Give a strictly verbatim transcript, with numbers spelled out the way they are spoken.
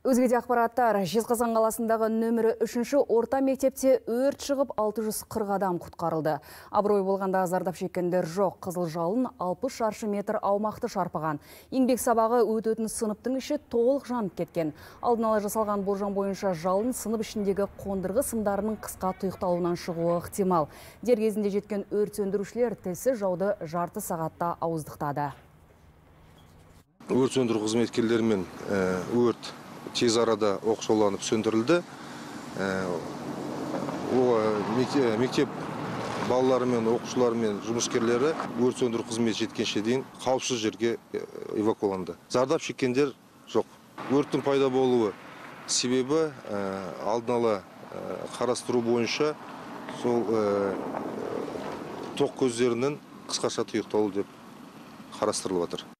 Өзгеде ақпараттар, Жезқазған қаласындағы нөмірі үшінші орта мектепте өрт шығып алты жүз қырық адам құтқарылды. Абырой болғанда зардап шеккендер жоқ. Қызыл жалын алпыс шаршы метр аумақты шарпыған. Еңбек сабағы өтетін сыныптың іші толық жанып кеткен. Алдын ала жасалған болжам бойынша жалын сынып ішіндегі қондырғы сымдарының қысқа тұйықталуынан шығуы ықтимал. Дер кезінде жеткен өрт сөндірушілер тілсіз жауды жарты сағатта ауыздықтады. Өрт сөндіру қызметкерлерімен өрт тез арада оқшауланып сөндірілді. Мектеп балалары мен оқушылары мен жұмыскерлері өрт сөндіру қызметі жеткенше дейін қауіпсіз жерге эвакуаланды. Зардап шеккендер жоқ. Өрттің пайда болуы себебі алдын ала қарастыру бойынша сол тоқ көздерінің қысқаша тұйықталуы деп қарастырылып отыр.